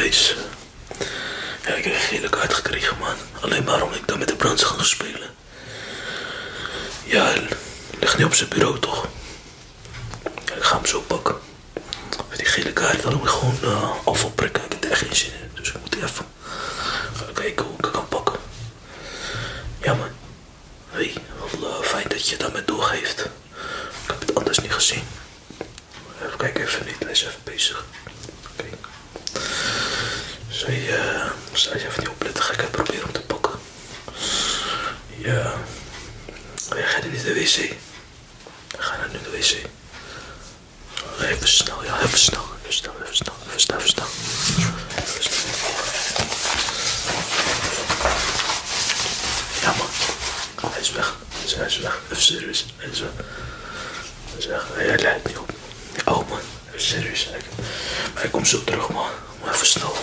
wees. Ja, ik heb een gele kaart gekregen, man. Alleen maar omdat ik dan met de brandsticht ga spelen. Ja, hij ligt niet op zijn bureau, toch? Ja, ik ga hem zo pakken. Met die gele kaart, dan moet ik gewoon afval prikken. Ik heb er echt geen zin in. Dus ik moet even gaan kijken hoe ik het kan pakken. Ja, man. Hey, wel fijn dat je dat met doorgeeft. Ik heb het anders niet gezien. Even kijken, even niet. Hij is even bezig. Kijk. Sta je even niet opletten, ga ik even proberen om te pakken. Ja. Ga je niet naar de wc? Ga naar nu de wc. Even snel, ja, even snel. Even snel, even snel, even snel, even snel. Even snel. Ja, man. Hij is weg. Hij is weg. Even serieus. Hij is weg. Hij is weg. Hij leidt niet op. Oh, man. Even serieus. Maar hij komt zo terug, man. Maar even snel.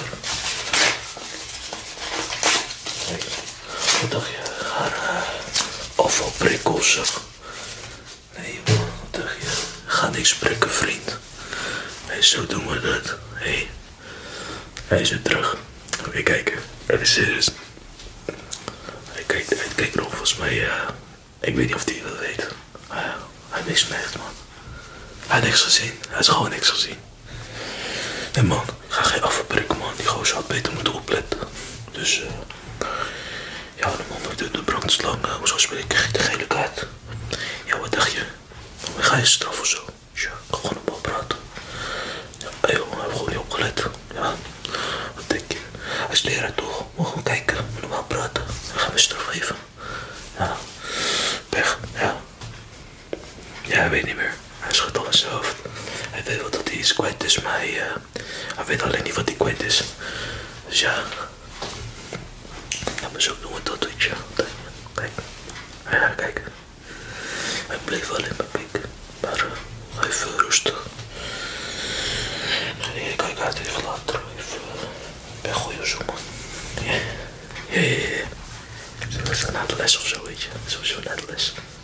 Kijk. Wat dacht je? Afvalprikkels. Nee, man. Wat dacht je? Ga niks prikken, vriend. Nee, zo doen we dat. Hé. Hij is weer terug. Even kijken. Even serieus. Hij kijkt nog, volgens mij. Ik weet niet of hij dat weet. Hij mist me echt, man. Hij heeft niks gezien. Hij heeft gewoon niks gezien. Nee, man. Ik ga geen afvalprikken, man. Die gozer had beter moeten opletten. Dus, ja, de man met de brandslang. Zo speel ik de gele kaart. Ja, wat dacht je? Ga je straf of zo? Ja, ik ga gewoon op praten. Ja, joh, hij heeft gewoon niet opgelet. Ja, wat denk je? Hij is leraar toch? Moet gewoon kijken, moet normaal praten. Dan gaan we straf geven. Ja, pech, ja. Ja, hij weet niet meer. Hij schudt al in zijn hoofd. Hij weet wel dat hij iets kwijt is, maar hij weet alleen niet wat hij kwijt is. Dus ja. Ja, maar zo doen we dat, weet je. Kijk. Ja, kijk. Hij bleef wel in mijn pik. Maar even rustig. Nee, kijk uit even later. Even weggooien of zo, man. Ja. Zo is het na de les of zo, weet je. Sowieso na de les.